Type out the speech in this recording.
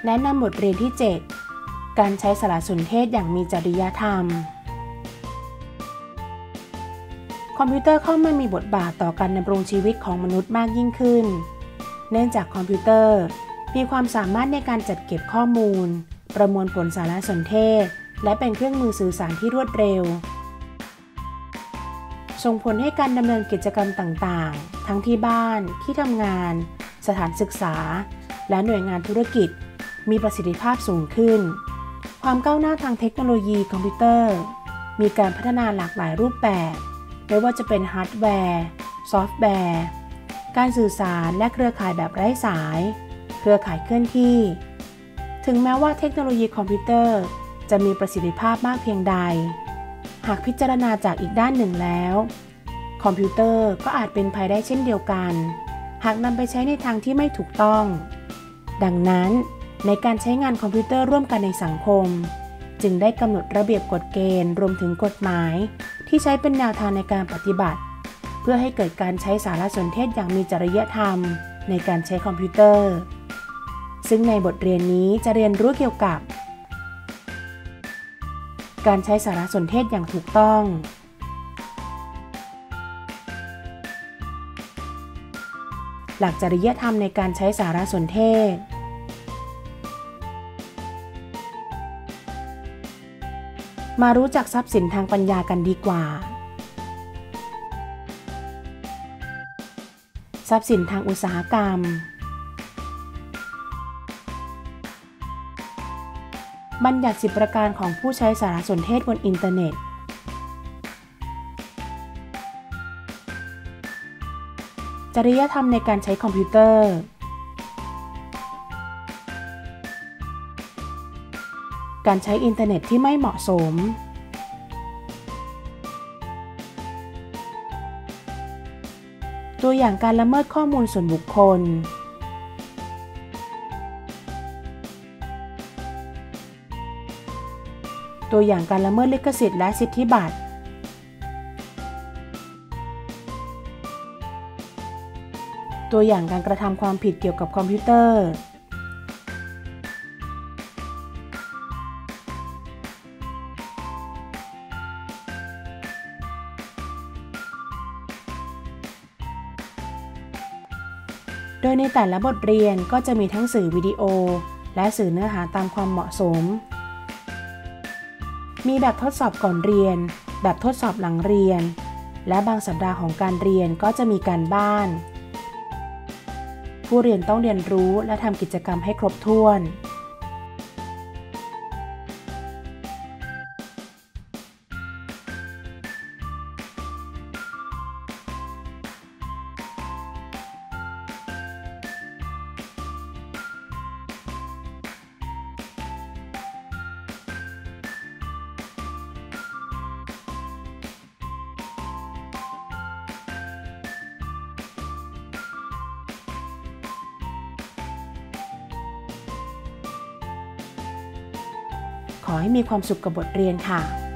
แนะนำบทเรียนที่ 7 การใช้สารสนเทศอย่างมีจริยธรรมคอมพิวเตอร์เข้ามามีบทบาทต่อการดำรงชีวิตของมนุษย์มากยิ่งขึ้นเนื่องจากคอมพิวเตอร์มีความสามารถในการจัดเก็บข้อมูลประมวลผลสารสนเทศและเป็นเครื่องมือสื่อสารที่รวดเร็วส่งผลให้การดำเนินกิจกรรมต่างๆทั้งที่บ้านที่ทำงานสถานศึกษาและหน่วยงานธุรกิจมีประสิทธิภาพสูงขึ้นความก้าวหน้าทางเทคโนโลยีคอมพิวเตอร์มีการพัฒนาหลากหลายรูปแบบไม่ว่าจะเป็นฮาร์ดแวร์ซอฟต์แวร์การสื่อสารและเครือข่ายแบบไร้สายเครือข่ายเคลื่อนที่ถึงแม้ว่าเทคโนโลยีคอมพิวเตอร์จะมีประสิทธิภาพมากเพียงใดหากพิจารณาจากอีกด้านหนึ่งแล้วคอมพิวเตอร์ก็อาจเป็นภัยได้เช่นเดียวกันหากนำไปใช้ในทางที่ไม่ถูกต้องดังนั้นในการใช้งานคอมพิวเตอร์ร่วมกันในสังคมจึงได้กำหนดระเบียบกฎเกณฑ์รวมถึงกฎหมายที่ใช้เป็นแนวทางในการปฏิบัติเพื่อให้เกิดการใช้สารสนเทศอย่างมีจริยธรรมในการใช้คอมพิวเตอร์ซึ่งในบทเรียนนี้จะเรียนรู้เกี่ยวกับการใช้สารสนเทศอย่างถูกต้องหลักจริยธรรมในการใช้สารสนเทศมารู้จักทรัพย์สินทางปัญญากันดีกว่าทรัพย์สินทางอุตสาหกรรมบัญญัติ10 ประการของผู้ใช้สารสนเทศบนอินเทอร์เน็ตจริยธรรมในการใช้คอมพิวเตอร์การใช้อินเทอร์เน็ตที่ไม่เหมาะสมตัวอย่างการละเมิดข้อมูลส่วนบุคคลตัวอย่างการละเมิดลิขสิทธิ์และสิทธิบัตรตัวอย่างการกระทำความผิดเกี่ยวกับคอมพิวเตอร์โดยในแต่ละบทเรียนก็จะมีทั้งสื่อวิดีโอและสื่อเนื้อหาตามความเหมาะสมมีแบบทดสอบก่อนเรียนแบบทดสอบหลังเรียนและบางสัปดาห์ของการเรียนก็จะมีการบ้านผู้เรียนต้องเรียนรู้และทำกิจกรรมให้ครบถ้วนขอให้มีความสุขกับบทเรียนค่ะ